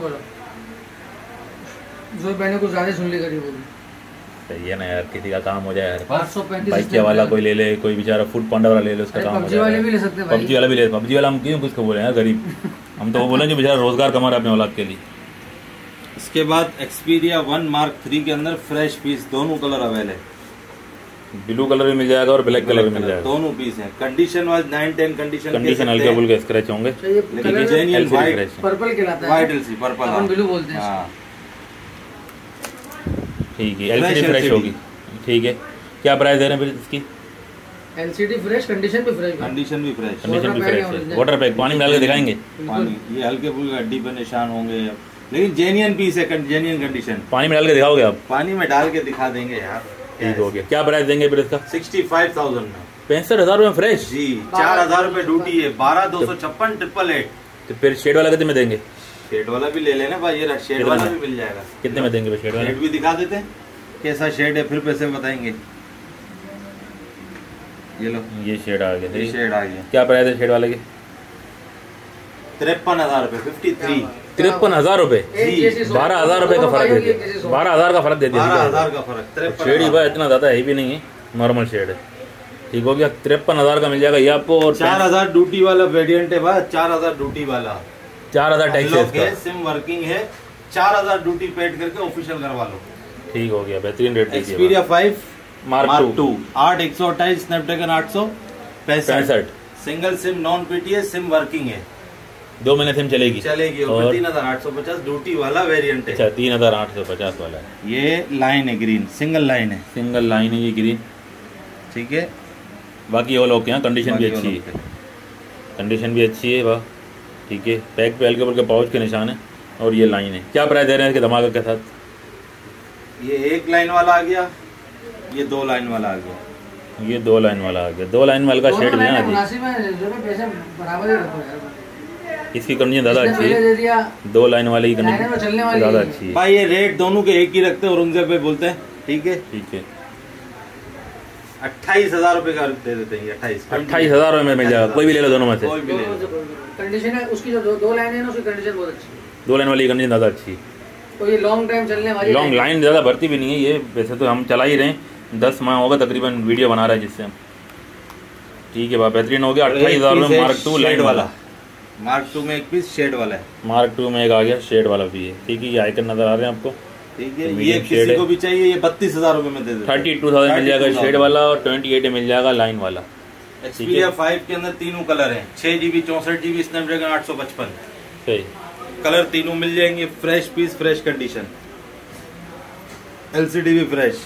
जो मैंने कुछ ज्यादा सुन ली गरीबों की। सही है ना यार, किसी का काम हो जाए यार। 535 बाइक वाला कोई ले ले, कोई बेचारा फूड पांडा वाला ले ले, उसका काम हो पबजी वाले भी ले सकते हैं भाई। पबजी वाला भी ले, पबजी वाला हम क्यों किसको बोले यार गरीब, हम तो वो बोले जो बेचारा रोजगार कमा रहा है अपने औलाद के लिए। इसके बाद Xperia 1 Mark 3 के अंदर फ्रेश पीस, दोनों कलर अवेलेबल है, ब्लू कलर भी मिल जाएगा और ब्लैक कलर भी मिल जाएगा, दोनों पीस है। कंडीशन वाइज 9-10 कंडीशन हल्के फुल्के स्क्रैच होंगे, पर्पल कहलाता है, व्हाइट LCD पर्पल, अपन ब्लू बोलते हैं। हाँ ठीक है, LCD फ्रेश होगी, ठीक है। क्या प्राइस दे रहे हैं फिर इसकी? LCD फ्रेश, कंडीशन भी फ्रेश, कंडीशन भी फ्रेश है। वाटर पैक पानी में डाल के दिखाएंगे, पानी ये हल्के फुल्के हड्डी पर निशान होंगे, लेकिन जेन्युइन पीस है, जेन्युइन कंडीशन। पानी में डाल के दिखाओगे आप? पानी में डाल के दिखा देंगे यार, ठीक हो गया। क्या प्राइस देंगे फिर इसका? 65,000 में, 65,000 में फ्रेश जी। 4,000 रुपए ड्यूटी है, 12,256 888। तो फिर शेड वाला कितने में देंगे? शेड वाला भी ले लेना भाई, ये शेड वाला भी मिल जाएगा। कितने में देंगे शेड वाला? शेड भी दिखा देते हैं कैसा शेड है, फिर पैसे बताएंगे। ये लो, ये शेड आ गया, ये शेड आ गया। क्या प्राइस है शेड वाले के? 53,000 रुपए, 53। 53,000 रुपए, 12,000 रुपए का फर्क दे दिया, 12,000 का फर्क दे दिया, 12,000 का फर्क। शेड ही भाई इतना ज्यादा है भी नहीं है, नॉर्मल शेड है, ठीक हो गया। 53,000 का मिल जाएगा ये आपको। और 4,000 ड्यूटी वाला वेरिएंट है भाई, 4,000 ड्यूटी वाला, 4000 टैक्स है इसका। सिम वर्किंग है, 4000 ड्यूटी पेड करके ऑफिशियल करवा लो। ठीक हो गया, बेहतरीन रेट दीजिए। Xperia 5 mark 2 8 128 Snapdragon 865 single sim non PTA sim working है, 2 महीने सिम चलेगी और 3850 ड्यूटी वाला वेरिएंट है। अच्छा 3850 वाला है। ये लाइन है ग्रीन, सिंगल लाइन है, सिंगल लाइन है ये ग्रीन। ठीक है, बाकी ऑल ओके हैं, कंडीशन भी अच्छी है, कंडीशन भी अच्छी है वाह। ठीक है, पैक पे अल्कोहल के पाउच के निशान है और ये लाइन है। क्या प्राइस दे रहे हैं इसके धमाके के साथ? ये 1 लाइन वाला आ गया, ये 2 लाइन वाला आ गया, ये 2 लाइन वाला आ गया। 2 लाइन वाले का शेड भी है। इसकी कंडीशन ज़्यादा अच्छी है, 2 लाइन वाले की कंडीशन ज़्यादा अच्छी है भाई। ये रेट दोनों के एक ही रखते हैं और उनसे पे बोलते हैं। ठीक है, ठीक है, 28,000 रुपए का दे देते हैं। 28,000 रुपये में मिल जाएगा, कोई भी ले लो दोनों में से। कोई भी ले लो। कंडीशन है उसकी, जो 2 लाइन है ना उसकी कंडीशन बहुत अच्छी है। 2 लाइन वाली की कंडीशन ज़्यादा अच्छी है, तो ये लॉन्ग टाइम चलने वाली, लॉन्ग लाइन ज़्यादा भरती भी नहीं है ये। वैसे तो हम चला ही रहे हैं, 10 माह होगा तकरीबन वीडियो बना रहा है जिससे हम। ठीक है, बेहतरीन हो गया। 28,000 में मार्क 2 लाइन वाला, मार्क 2 में एक पीस शेड वाला है। मार्क 2 में एक आ गया, शेड वाला भी है। ठीक है, ये आइकन नजर आ रहे हैं आपको। ठीक है, ये किसी को भी चाहिए, ये 32,000 रुपए में दे देते हैं। 32,000 मिल जाएगा शेड वाला और 28 मिल जाएगा लाइन वाला। एक्सपीरिया 5 के अंदर तीनों कलर हैं, 6GB 64GB स्नैपड्रैगन 855 सही कलर तीनों मिल जाएंगे। Fresh piece, fresh condition, LCD भी फ्रेश।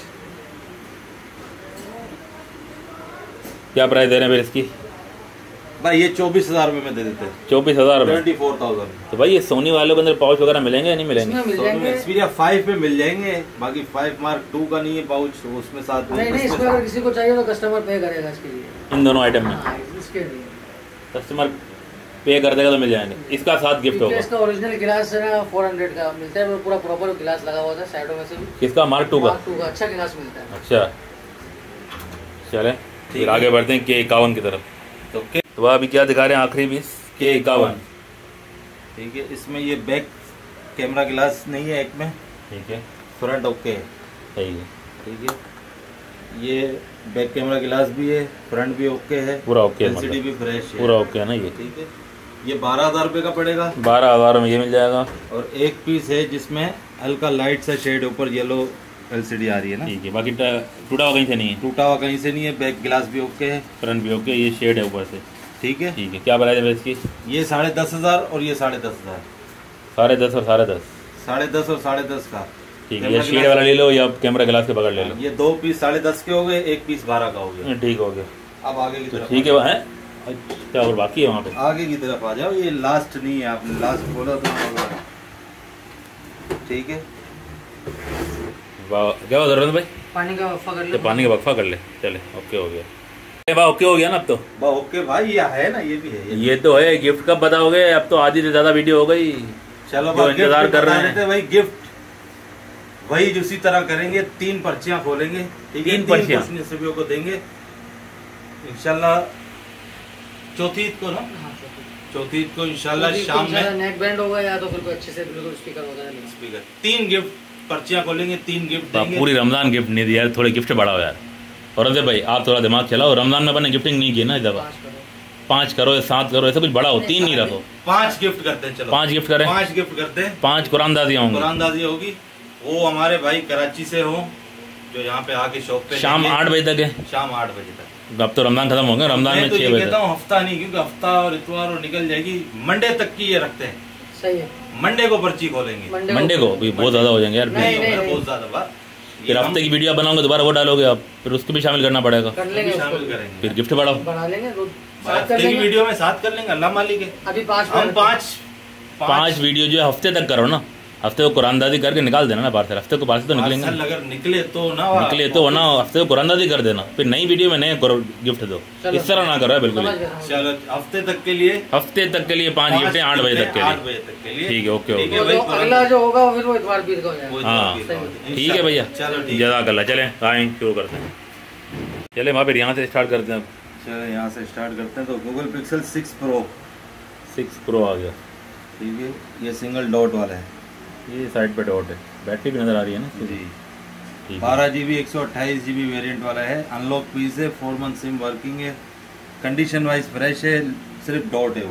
क्या प्राइस दे रहे हैं फिर इसकी? भाई ये 24,000 रुपए में दे देते हैं। 24,000 रुपये। 24,000। तो भाई ये सोनी वालों के अंदर पाउच वगैरह मिलेंगे या नहीं मिलेंगे? एक्सपीरिया 5 पे मिल जाएंगे, बाकी 5 मार्क 2 का नहीं है पाउच, उसमें साथ में नहीं, इसमें अगर किसी को चाहिए तो कस्टमर पे करेगा इसके लिए, इन दोनों आइटम में इसके लिए कस्टमर पे कर देगा तो मिल जाएंगे। इसका साथ गिफ्ट होगा। इसका ओरिजिनल गिलास है ना 400 का मिलता है, पूरा प्रॉपर गिलास लगा हुआ था साइडों में से भी। किसका? मार्क 2 का। अच्छा गिलास मिलता है। अच्छा चले फिर आगे बढ़ते हैं K51 की तरफ। तो अभी क्या दिखा रहे हैं आखिरी पीस K51। ठीक है, इसमें ये बैक कैमरा गिलास नहीं है एक में। ठीक है, फ्रंट ओके है। सही है। ठीक है, ये बैक कैमरा गिलास भी है, फ्रंट भी ओके है, पूरा ओके है, LCD भी फ्रेश है, पूरा ओके है ना ये। ठीक है, ये 12,000 रुपए का पड़ेगा। 12,000 में ये मिल जाएगा। और एक पीस है जिसमें हल्का लाइट सा शेड ऊपर येलो LCD आ रही है ना। ठीक है, बाकी टूटा हुआ कहीं से नहीं है। टूटा हुआ कहीं से नहीं है, बैक गिलास भी ओके है, फ्रंट भी ओके, ये शेड है ऊपर से। ठीक है। ठीक है, क्या प्राइस है इसकी? ये 10,500 और ये 10,500। 10.5 और 10.5। 10.5 और 10.5 का। ठीक है, ये शेड वाला ले लो या कैमरा गिलास के बगल ले लो। ये 2 पीस 10.5 के हो गए, एक पीस 12 का हो गया। ठीक हो गया। अब आगे की तरफ ठीक है, है क्या और बाकी है वहाँ पे? आगे की तरफ आ जाओ, ये लास्ट नहीं है, आपने लास्ट बोला तो। ठीक है, क्या हो रहा है भाई? पानी का वक्फा कर ले, पानी का वक्फा कर ले। चले ओके हो गया, ओके हो गया ना अब तो। ओके भाई, ये है ना, ये भी है, ये तो है। गिफ्ट कब बताओगे? अब तो आधी से ज्यादा वीडियो हो गई। चलो जो इंतजार कर रहे हैं भाई, गिफ्ट वही उसी तरह करेंगे। 3 पर्चियां खोलेंगे, 3 पर्चियां सभी को देंगे इंशाल्लाह। चौथी ईद को ना, चौथी ईद को इंशाल्लाह शाम में नेक बैंड होगा या तो फिर कोई अच्छे से बिल्कुल स्पीकर होगा। स्पीकर 3 गिफ्ट पर्चियां खोलेंगे, 3 गिफ्ट देंगे। पूरी रमजान गिफ्ट नहीं दिया यार, थोड़े गिफ्ट बढ़ाओ यार। और अजय भाई आप थोड़ा दिमाग चलाओ, रमजान में अपने गिफ्टिंग नहीं की ना इस दफा। 5 करो या 7 करो, ऐसा कुछ बड़ा हो, 3 नहीं रखो। 5 गिफ्ट करते हैं। चलो 5 गिफ्ट करें। 5 गिफ्ट करते हैं। 5 कुरानदाजियाँ होंगी। कुरानदाजी होगी। वो हमारे भाई कराची से हो, जो यहाँ पे आके शॉप पे शाम 8 बजे तक है। शाम 8 बजे तक। अब तो रमजान खत्म हो गया, रमजान में 6 बजे। हफ्ता नहीं, क्योंकि हफ्ता और इतवार और निकल जाएगी। मंडे तक की ये रखते हैं। सही है, मंडे को पर्ची खोलेंगे। मंडे को भी बहुत ज्यादा हो जाएंगे यार। बहुत ज्यादा बात। फिर हफ्ते की वीडियो बनाओगे दोबारा वो डालोगे आप, फिर उसको भी शामिल करना पड़ेगा। शामिल करेंगे, फिर गिफ्ट बढ़ाओ, बढ़ा लेंगे। वीडियो में साथ कर लेंगे, अल्लाह मालिक है। अभी हम 5 वीडियो जो है हफ्ते तक करो ना। हफ्ते को कुरानदाजी करके निकाल देना ना पार्सल। हफ्ते को पार्सल तो निकलेंगे, अगर निकले तो ना, हफ्ते को कुरानदाजी कर देना। फिर नई वीडियो में नए गिफ्ट दो। इस तरह ना करो बिल्कुल। चलो हफ्ते तक के लिए 5 गिफ्ट 8 बजे तक के लिए। ठीक है, ओके ओके। अगला जो होगा फिर वो इतवार पीर का हो जाएगा। हाँ ठीक है भैया, जज़ाकल्लाह। चले आए शुरू करते हैं। चले वहाँ फिर यहाँ से स्टार्ट करते हैं। चलो यहाँ से स्टार्ट करते हैं। तो गूगल पिक्सल 6 Pro आ गया। ठीक है, ये सिंगल डॉट वाला है, ये साइड पे डॉट है। बैटरी भी नजर आ रही है ना जी। 12GB 128GB वेरिएंट वाला है। अनलॉक पीस है, 4 मंथ सिम वर्किंग है, कंडीशन वाइज फ्रेश है, सिर्फ डॉट है वो।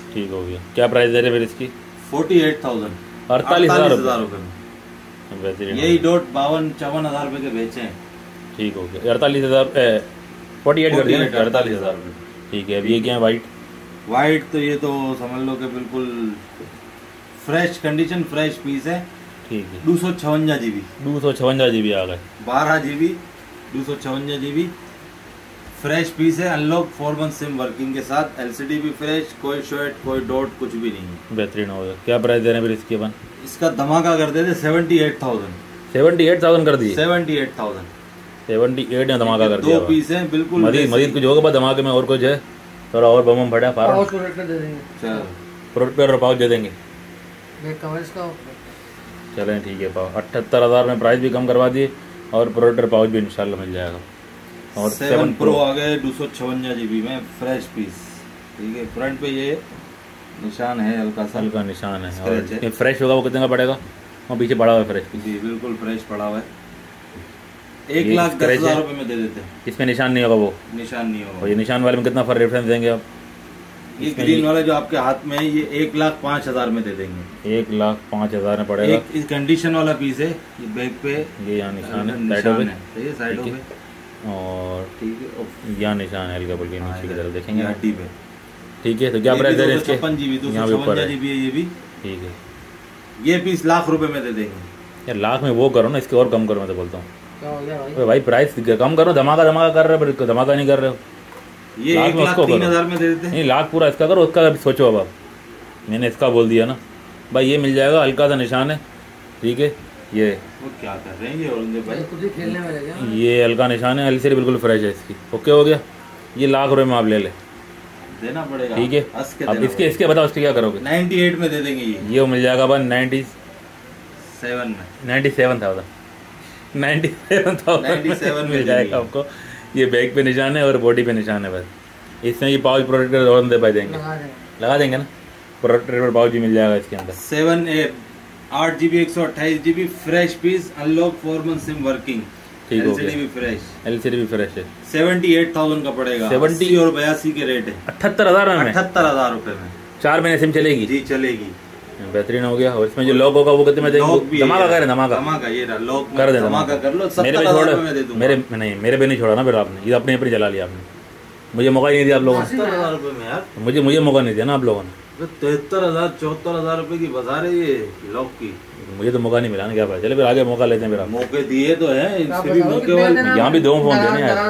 ठीक हो गया। क्या प्राइस दे रहे फिर इसकी? 48,000, 48,000 रुपये में। बेहतरीन। यही डॉट 52-54 हज़ार रुपये के बेचे हैं। ठीक हो गया। 48,000 48 कर दिया ना, 48,000 रुपये। ठीक है। अब ये क्या है? वाइट तो ये तो समझ लो कि बिल्कुल फ्रेश कंडीशन, फ्रेश पीस है। ठीक है। 256 GB, 256 GB आ गए। 12 GB, 256 GB फ्रेश पीस है। अनलॉक 4 सिम वर्किंग के साथ, LCD भी फ्रेश, कोई शॉर्ट कोई डॉट कुछ भी नहीं है। बेहतरीन हो गया। क्या प्राइस दे रहे हैं फिर इसके अपन? इसका धमाका कर देते 78,000। 78,000 कर दिए। 78,000, 78 में धमाका कर दिया। 2 पीस है बिल्कुल। मजीद कुछ होगा धमाके में? और कुछ है? थोड़ा और बम फटा पाउच प्रोटेक्टर दे देंगे। चलो प्रोटेक्टर और पाउच दे देंगे। बैक कवर इसका। चलें ठीक है। 78,000 में प्राइस भी कम करवा दिए और प्रोटेक्टर पाउच भी इंशाल्लाह मिल जाएगा। और 7 Pro आ गए 256 GB में फ्रेश पीस। ठीक है। फ्रंट पे ये निशान है, हल्का सा हल्का निशान है। और ये फ्रेश होगा वो कितने का पड़ेगा? और पीछे पड़ा हुआ है फ्रेश पीस। जी बिल्कुल फ्रेश पड़ा हुआ है। 1,10,000 रुपये में दे देते हैं। इसमें निशान नहीं होगा? वो निशान नहीं होगा। और ये निशान वाले में कितना फर रेफरेंस देंगे आप? ये ग्रीन वाला जो आपके हाथ में है ये 1,05,000 में दे देंगे। 1,05,000 में पड़ेगा। एक इस कंडीशन वाला पीस है। ये बैक पे ये यहाँ निशान है साइडों पे। और ठीक है। यहाँ निशान है हल्का बोल नीचे की तरफ देखेंगे हड्डी पे। ठीक है। तो क्या प्राइस दे रहे हैं इसके? 56 GB, 256 GB है ये भी। ठीक है। ये पीस लाख रुपए में दे देंगे। यार लाख में वो करो ना, इसके और कम करो। मैं तो बोलता हूँ क्या हो गया भाई प्राइस कम करो। धमाका कर रहे हो, धमाका नहीं कर रहे हो। ये 1,03,000 में दे देते हैं। नहीं लाख पूरा इसका करो, उसका सोचो। अब आप मैंने इसका बोल दिया ना भाई, ये मिल जाएगा। हल्का सा निशान है। ठीक है। ये वो क्या कर रहे हैं ये औरंगजेब भाई? खुद ही खेलने में लगे। ये हल्का निशान है। LCD बिल्कुल फ्रेश है इसकी। ओके हो गया। ये लाख रुपए में आप ले ले, देना पड़ेगा। ठीक है। अब इसके बताओ इसके क्या करोगे? 98 में दे देंगे। ये मिल जाएगा अपन 97 में। 97,000 मिल जाएगा आपको। ये बैक पे निशान है और बॉडी पे निशान है बस। इसमें ये पाउच प्रोटेक्टर और दे पाए देंगे, लगा देंगे ना। प्रोटेक्टर पाउच भी मिल जाएगा इसके अंदर। 8 GB 128 GB fresh piece, unlock 4 sim working. ठीक हो LCD भी फ्रेश। LCD भी फ्रेश है। 78,000 का पड़ेगा। 70 और 82 के रेट है। 78,000 में 78,000 रुपए में 4 महीने सिम चलेगी। जी चलेगी। बेहतरीन हो गया। और इसमें जो लॉक होगा वो कितने में देंगे? धमाका करें, धमाका ये लॉक कर दे, धमाका कर लो। मेरे पे छोड़, मेरे पे नहीं छोड़ा ना फिर आपने। ये अपने ऊपर चला लिया आपने। मुझे मौका ही नहीं दिया आप लोगों ने। 70,000 रुपए में यार। मुझे मौका नहीं दिया ना आप लोगों ने। 73,000 74,000 रुपए की बाजार है ये लॉक की। मुझे तो मौका नहीं मिला ना। क्या पता चले फिर आगे मौका लेते हैं फिर आप। मौके दिए तो है, इससे भी मौके वाले। यहाँ भी 2 फोन देने यार।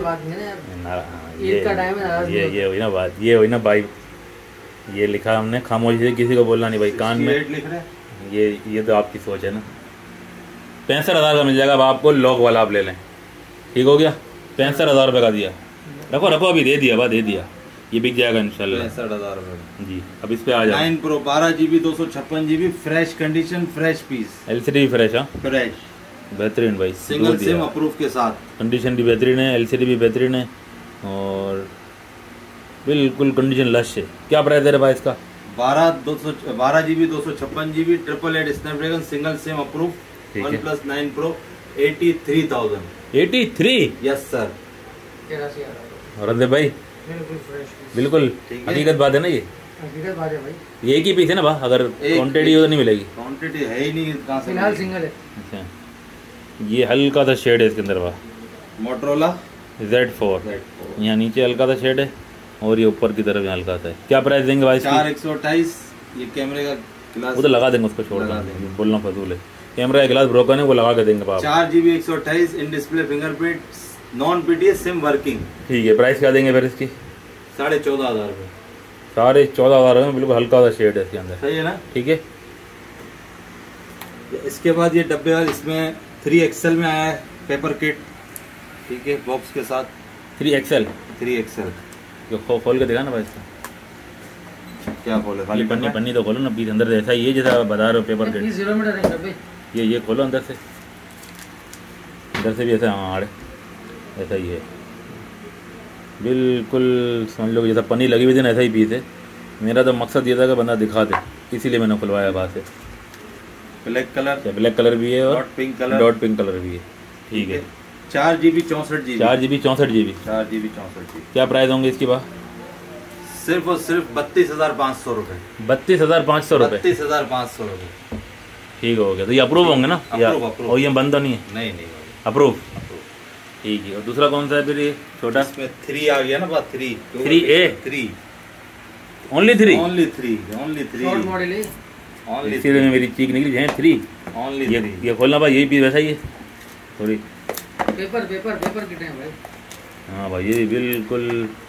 ये हुई ना बात, ये हुई ना भाई। ये लिखा हमने खामोशी से, किसी को बोलना नहीं भाई कान में। लिख रहे ये तो आपकी सोच है ना। 65,000 का मिल जाएगा। अब आपको लॉक वाला आप ले लें। ठीक हो गया। 65,000 रुपये का दिया। रखो अभी दे दिया। ये बिक जाएगा इंशाल्लाह। 65,000 रुपये जी। अब इस पे आ जाओ। 9 Pro 12 GB 256 GB fresh condition, fresh piece. LCD भी फ्रेश है। फ्रेश बेहतरीन भाई। सिंगल सिम अप्रूव के साथ। कंडीशन भी बेहतरीन है। LCD भी बेहतरीन है और बिल्कुल कंडीशन लश है। क्या प्राइस दे रहे भाई इसका? 12 GB 256 GB 888 Snapdragon single sim approve. OnePlus 9 Pro 83,000। 83? Yes sir. Randeep भाई बिल्कुल हकीकत बात है ना। ये हकीकत बात है भाई। ये एक ही पीस है ना बा? अगर क्वांटिटी हो तो नहीं मिलेगी। क्वांटिटी है ही नहीं कहाँ से? फिलहाल सिंगल है। अच्छा। ये हल्का सा शेड है इसके अंदर बा। मोटरोला Z4 यहाँ नीचे हल्का सा शेड है और ये ऊपर की तरफ हल्का सा है। क्या प्राइस देंगे भाई? 4,128। ये कैमरे का ग्लास वो तो लगा देंगे, उसको छोड़ देंगे, बोलना फजूल है। कैमरा का ग्लास ब्रोकन है, वो लगा के देंगे। 4 GB 128 in display fingerprint non PTS sim working. ठीक है। प्राइस क्या देंगे फिर इसकी? 14,500 रुपये। 14,500 में बिल्कुल हल्का सा शेड है इसके अंदर। सही है ना? ठीक है। इसके बाद ये डब्बे वाले, इसमें 3XL में आया है पेपर किट। ठीक है, बॉक्स के साथ। 3XL खोल के दिखा ना भाई इसका। क्या खोले? खाली पन्नी तो खोलो ना। पीस अंदर ऐसा ही है जैसा बता रहे हो पेपर किट। 0 मीटर है डब्बे। ये खोलो अंदर से भी ऐसा। हाँ ऐसा ही है बिल्कुल। समझ लो जैसा पन्नी लगी हुई थी ना, ऐसा ही पीस है। मेरा तो मकसद ये था कि बंदा दिखा दे, इसीलिए मैंने खुलवाया बाहर से। ब्लैक कलर भी है और डॉट पिंक कलर भी है। ठीक है। 4 GB 64 GB 4 GB 64 GB। क्या प्राइस होंगे इसकी? बात सिर्फ और सिर्फ 32,500 रुपए। 32,500 रुपए। 32,500 रुपए। ठीक हो गया। तो ये अप्रूव होंगे ना? अप्रूव। और ये बंद तो नहीं है? नहीं अप्रूव। ठीक है। और दूसरा कौन सा है फिर ये छोटा? इसमें 3 आ गया ना बात। 3A। 3 only 3? Only 3 short model है। ओनली इसी में मेरी चीख निकली है 3 ओनली। ये खोलना भाई, यही पीस वैसा ही है थोड़ी। पेपर की टाइम भाई। हाँ भाई ये बिल्कुल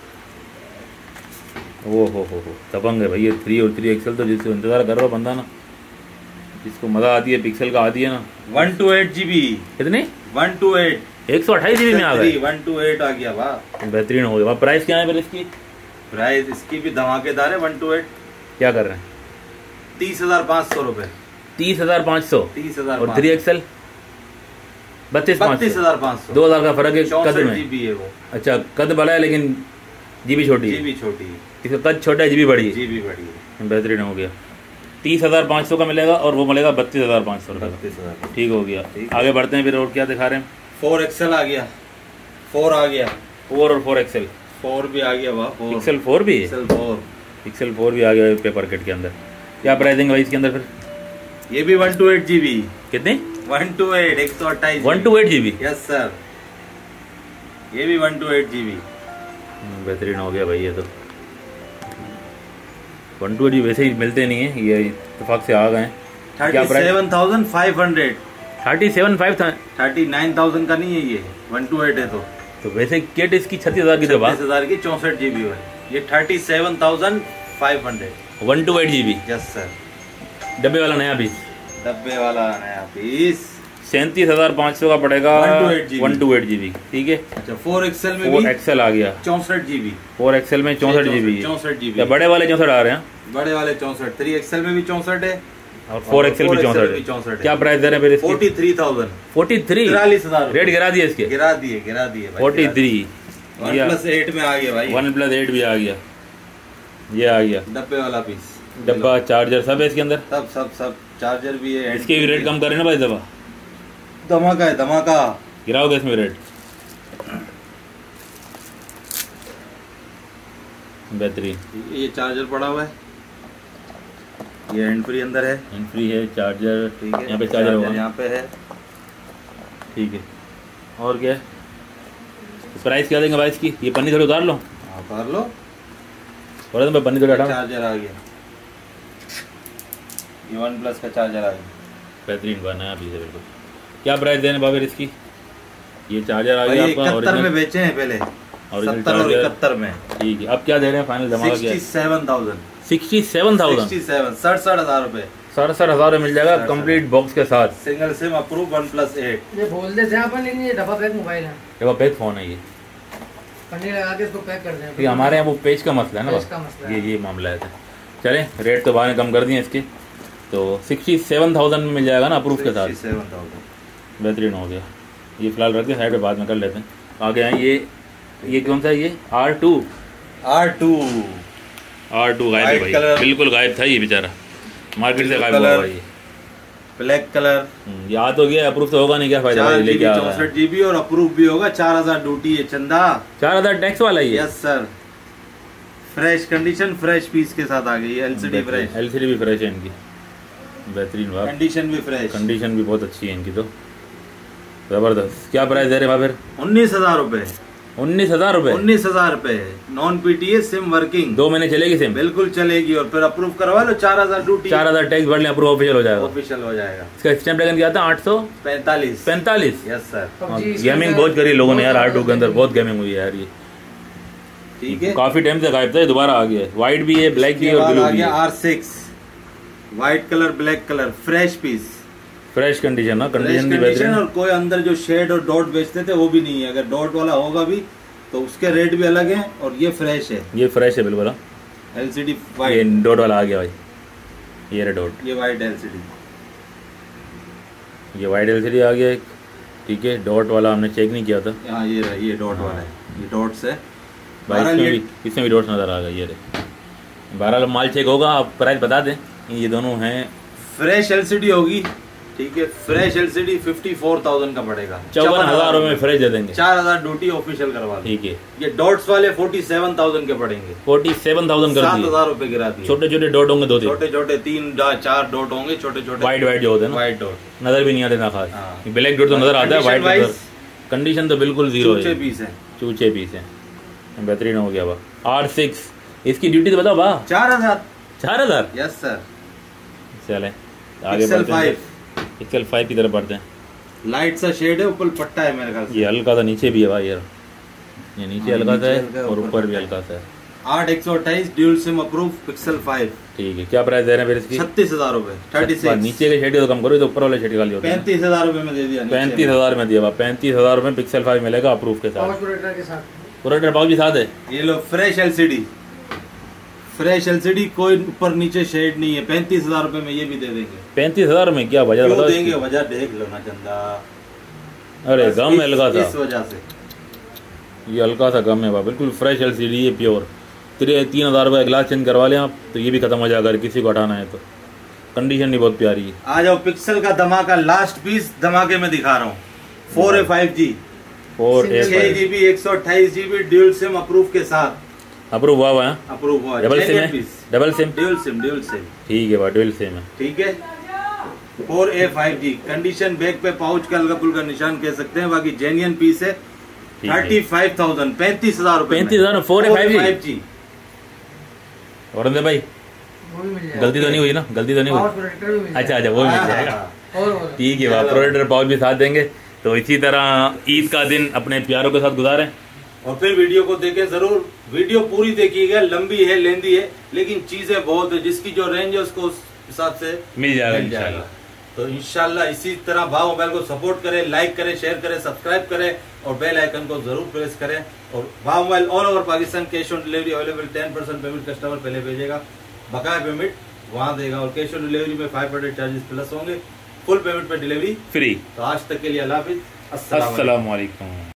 ओ हो दबंग है भाई ये 3 और 3 XL। तो जिसको इंतजार कर रहा हो बंदा ना, जिसको मजा आती है पिक्सल का आती है ना। 128 GB। कितनी? 128 128 GB में आ गए। 128 आ गया वाह, बेहतरीन हो गया। प्राइस क्या है फिर इसकी? प्राइस इसकी भी धमाकेदार है। 128 क्या कर रहे हैं? 30,500 रुपए। 30,500। 30,000 और 3 XL 32,500। 2,000 का फर्क है कद में। GB है वो। अच्छा कद बड़ा है लेकिन जीबी छोटी है। जीबी छोटी है। इसका कद छोटा है, जीबी बड़ी है। जीबी बड़ी है। बेहतरीन हो गया। 30,500 का मिलेगा और वो मिलेगा 32,500 रुपये का। 32,000। ठीक हो गया। आगे बढ़ते हैं फिर। और क्या दिखा रहे हैं? 4 XL आ गया। 4 आ गया। 4 और 4 XL। 4 भी आ गया वाह। पिक्सल 4 भी है? पिक्सल 4 भी आ गया पेपर किट के अंदर। क्या प्राइसिंग है इसके अंदर फिर? ये भी 128 GB। कितनी? 128 128 128 GB। यस सर, ये भी 128 GB। बेहतरीन हो गया भाई ये तो। 128 GB वैसे ही मिलते नहीं है, ये इत्तेफाक से आ गए हैं। 37,500। 37,500। 39,000 का नहीं है ये, 128 है तो वैसे किट इसकी 36,000 की दबा। 36,000 की 64 GB है। ये 37,500। 128 GB। Yes sir. डब्बे वाला नया पीस। डब्बे वाला नया पीस 37,500 का पड़ेगा। 128 GB। ठीक है। अच्छा 4 XL में 4 XL आ गया। 64 GB। 4 XL में 64 GB। 64 GB। या बड़े वाले 64 आ रहे हैं? बड़े वाले 64। 3 XL में भी 64 है और 4 XL भी 64 है। क्या प्राइस दे रहे हैं फिर इसके? 43,000। 43? 43,000 रेट गिरा दिए इसके? गिरा दिए 43। 1+8 में आ गया भाई। 1+8 भी आ गया। ये आ गया डब्बे वाला पीस। डब्बा चार्जर सब है इसके अंदर। सब चार्जर भी है। इसके भी रेट कम करें ना भाई दबा। धमाका है धमाका। गिराओगे इसमें रेट? बेहतरीन। ये चार्जर पड़ा हुआ है, ये हैंड फ्री अंदर है। हैंड फ्री है चार्जर। ठीक है, यहाँ पे चार्जर होगा। यहाँ पे है। ठीक है। और क्या है? प्राइस क्या देंगे भाई इसकी? ये पन्नी थोड़ी उतार लो। उतार लो थोड़ा तो पन्नी थोड़ी हटाओ। चार्जर आ गया, ये OnePlus का चार्जर आ गया। बेहतरीन बनाया पीछे बिल्कुल। क्या प्राइस देने बाबर इसकी? ये चार्जर आ गया आपका। 71 में बेचे हैं पहले, 70 और 71 में। ठीक है। अब क्या दे रहे हैं फाइनल धमाका? 67,000। 67,000। 67,000 रुपए। 67,000 मिल जाएगा कंप्लीट बॉक्स के साथ। Single sim approve 1+8। ये बोल देते हैं अपन, लेकिन ये डब्बा पैक मोबाइल है। डब्बा पैक फोन है ये। पन्नी लगा के इसको पैक कर दें। ये हमारे यहाँ वो पेज का मसला है ना। पेज का मसला है। ये मामला है। चलें रेट तो बाद में कम कर दिए इसके। तो 67,000 में मिल जाएगा ना अप्रूव के साथ। 67,000। बेहतरीन हो गया। ये फिलहाल रख के साइड पे बाद में कर लेते हैं। आगे हैं ये कौन सा है? ये R2 गायब है भाई। बिल्कुल गायब था ये बेचारा, मार्केट से गायब हुआ भाई। Black colour. ये आ तो गया, अप्रूव तो होगा नहीं क्या फायदा भाई लेके आ रहा है। 64 GB और अप्रूव भी होगा। 4,000 ड्यूटी है चंदा। 4,000 टैक्स वाला ही है। Yes sir. Fresh condition, fresh piece के साथ आ गई। LCD fresh. LCD भी फ्रेश है इनकी। बेहतरीन बात। कंडीशन भी फ्रेश। कंडीशन भी बहुत अच्छी है इनकी तो जबरदस्त। क्या प्राइस दे रहे हैं फिर? 19,000 रुपए। 19,000 रुपए। 19,000 रुपए। Non PTA SIM working. 2 महीने चलेगी सिम? बिल्कुल चलेगी। और फिर अप्रूव करवा लो। 4,000 ड्यूटी। 4,000 टैक्स भर लें, अप्रूव ऑफिशियल हो जाएगा। ऑफिशियल हो जाएगा। इसका स्नैपड्रैगन क्या था? 845। 45। Yes sir. गेमिंग बहुत करी लोगों ने यार। R2 के अंदर बहुत गेमिंग हुई है यार। ये ठीक है, काफी टाइम से गायब था, ये दोबारा आ गया। व्हाइट भी है, ब्लैक भी है और ब्लू भी है। R6 white colour, black colour, fresh piece. Fresh condition ना, कंडीशन भी बेहतरीन। बेहतरीन। और कोई अंदर जो शेड और डॉट बेचते थे वो भी नहीं है। अगर डॉट वाला होगा भी तो उसके रेट भी अलग हैं। और ये फ्रेश है, ये फ्रेश है बिल्कुल। LCD ये व्हाइट। डॉट वाला आ गया भाई। ये रहा डॉट। ये व्हाइट LCD। ये वाइट LCD आ गया एक। ठीक है। डॉट वाला हमने चेक नहीं किया था। हाँ ये रहा, ये डॉट वाला है। ये डॉट्स है भाई। इसमें भी डॉट्स नजर आ गया। ये रहे। बहरहाल माल चेक होगा, आप प्राइस बता दें। ये दोनों हैं फ्रेश LCD होगी ठीक है। फ्रेश एलसीडी 54,000 का पड़ेगा, 54,000 में फ्रेश दे देंगे, 4,000 ड्यूटी ऑफिशियल करवा, ठीक है। ये डॉट्स वाले 47,000 के पड़ेंगे, 47,000 कर दिए, 7,000 रुपए गिरा दिए। छोटे छोटे डॉट होंगे, दो छोटे छोटे 3-4 डॉट होंगे, छोटे छोटे व्हाइट जो होते हैं ना, व्हाइट डॉट नजर भी नहीं आते ना खास, ब्लैक डॉट तो नजर आता है, व्हाइट कंडीशन तो बिल्कुल जीरो है, पीस है, चूचे पीस है, बेहतरीन हो गया। 8-6 इसकी ड्यूटी तो बताओ बा। 4,000। Yes sir. चले आगे बढ़ते हैं, पिक्सल 5 की तरफ बढ़ते हैं। लाइट सा शेड है, ऊपर पट्टा है मेरे ख्याल से, ये हल्का सा नीचे भी है भाई यार, ये नीचे हल्का सा है और ऊपर भी हल्का सा है। 8/128 ड्यूल सिम अप्रूव पिक्सल 5, ठीक है। क्या प्राइस दे रहे हैं फिर इसकी? 36,000 रुपए। 36 नीचे के शेड तो कम करो, तो ऊपर वाले शेड खाली होते हैं। 35,000 रुपए में दे दिया, 35,000 में दिया, 35,000 में पिक्सल 5 मिलेगा अप्रूव के साथ, प्रोटेक्टर पाउच भी साथ है। ये लो फ्रेश एलसीडी, फ्रेश एलसीडी, कोई ऊपर नीचे शेड नहीं है, 35,000 रुपए में ये भी दे देंगे। 35,000 में क्या वजह बताओ देंगे? वजह देख लो ना चंदा, अरे गम हल्का सा, इस वजह से ये हल्का सा गम है भाई, बिल्कुल फ्रेश एलसीडी है, प्योर। 3,000 रुपये ग्लास चेंज करवा लें आप तो ये भी खत्म हो जाएगा, अगर किसी को हटाना है तो। कंडीशन भी बहुत प्यारी है। आ जाओ, पिक्सल का धमाका, लास्ट पीस धमाके में दिखा रहा हूँ। 4A5G 6GB 128GB dual SIM approve के साथ, अप्रूव हुआ है, अप्रूव हुआ, डबल सिम है, डबल सिम, ड्यूल सिम, ठीक है भाई, ड्यूल सिम है, ठीक है। 4A5G कंडीशन, बैक पे पाउच का हल्का फुल्का निशान कह सकते हैं, बाकी जेन्युइन पीस है। 35,000, 35,000 रुपए, 35,000 4A5G। और भाई गलती तो नहीं हुई ना, गलती तो नहीं हुई? अच्छा वो भी मिल जाएगा, ठीक है भाई, प्रोटेक्टर पाउच भी साथ देंगे। तो इसी तरह ईद का दिन अपने प्यारों के साथ गुजारें और फिर वीडियो को देखें जरूर। वीडियो पूरी देखिएगा, लंबी है, लेंदी है, लेकिन चीजें बहुत है, जिसकी जो रेंज है उसको उस हिसाब से मिल जाएगा। तो इंशाल्लाह इसी तरह भाव मोबाइल को सपोर्ट करें, लाइक करें, शेयर करें, सब्सक्राइब करें और बेल आइकन को जरूर प्रेस करें। और भाव mobile all over Pakistan cash on delivery available, 10% payment customer पहले भेजेगा, बकाया पेमेंट वहां देगा, और कैश ऑन डिलीवरी में 5% चार्जेस प्लस होंगे, फुल पेमेंट पे डिलीवरी फ्री। तो आज तक के लिए अल्लाह हाफिज, अस्सलाम वालेकुम।